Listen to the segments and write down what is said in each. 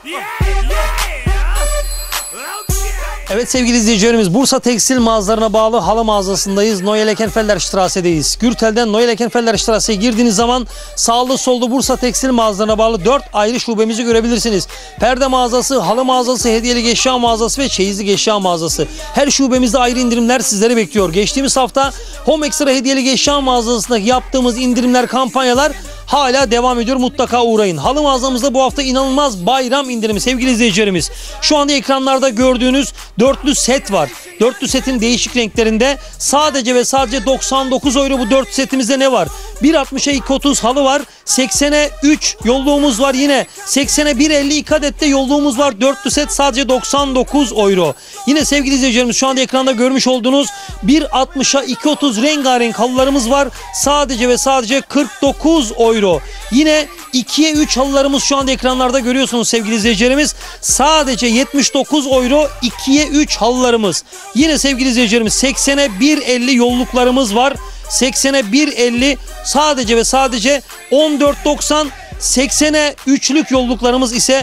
Evet sevgili izleyicilerimiz, Bursa Tekstil mağazalarına bağlı halı mağazasındayız. Neue Leckenfelder Strasse'deyiz. Gürtel'den Neue Leckenfelder Strasse'ye girdiğiniz zaman sağlı sollu Bursa Tekstil mağazalarına bağlı 4 ayrı şubemizi görebilirsiniz. Perde mağazası, halı mağazası, hediyelik eşya mağazası ve çeyizlik eşya mağazası. Her şubemizde ayrı indirimler sizleri bekliyor. Geçtiğimiz hafta Home Extra hediyelik eşya mağazasındaki yaptığımız indirimler, kampanyalar hala devam ediyor. Mutlaka uğrayın. Halı mağazamızda bu hafta inanılmaz bayram indirimi sevgili izleyicilerimiz. Şu anda ekranlarda gördüğünüz dörtlü set var. Dörtlü setin değişik renklerinde sadece ve sadece 99 euro bu dörtlü setimizde ne var? 1.60'a 2.30 halı var. 80'e 3 yolluğumuz var yine. 80'e 1.50 2 adette yolluğumuz var. Dörtlü set sadece 99 euro. Yine sevgili izleyicilerimiz, şu anda ekranda görmüş olduğunuz 1.60'a 2.30 rengarenk halılarımız var. Sadece ve sadece 49 euro. Yine 2'ye 3 halılarımız şu anda ekranlarda görüyorsunuz sevgili izleyicilerimiz. Sadece 79 euro 2'ye 3 halılarımız. Yine sevgili izleyicilerimiz 80'e 1.50 yolluklarımız var. 80'e 1.50 sadece ve sadece 14.90. 80'e 3'lük yolluklarımız ise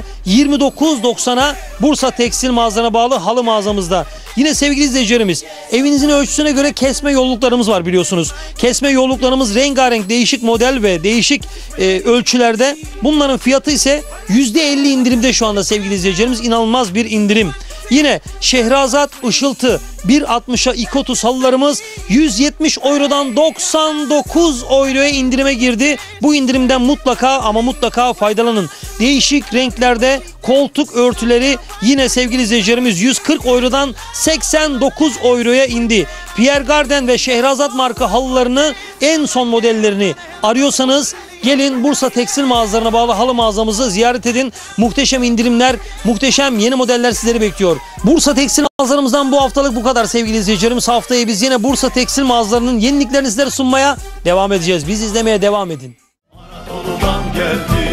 29.90'a Bursa Tekstil mağazalarına bağlı halı mağazamızda. Yine sevgili izleyicilerimiz, evinizin ölçüsüne göre kesme yolluklarımız var biliyorsunuz. Kesme yolluklarımız rengarenk, değişik model ve değişik ölçülerde. Bunların fiyatı ise %50 indirimde şu anda sevgili izleyicilerimiz. İnanılmaz bir indirim. Yine Şehrazat ışıltı 1.60'a 2.30 halılarımız 170 eurodan 99 euroya indirime girdi. Bu indirimden mutlaka ama mutlaka faydalanın. Değişik renklerde koltuk örtüleri yine sevgili izleyicilerimiz 140 eurodan 89 euroya indi. Pierre Garden ve Şehrazat marka halılarını, en son modellerini arıyorsanız gelin Bursa Tekstil mağazalarına bağlı halı mağazamızı ziyaret edin. Muhteşem indirimler, muhteşem yeni modeller sizleri bekliyor. Bursa Tekstil mağazalarımızdan bu haftalık bu kadar sevgili izleyicilerimiz. Haftaya biz yine Bursa Tekstil mağazalarının yeniliklerini sizlere sunmaya devam edeceğiz. Bizi izlemeye devam edin. Anadolu'dan geldi.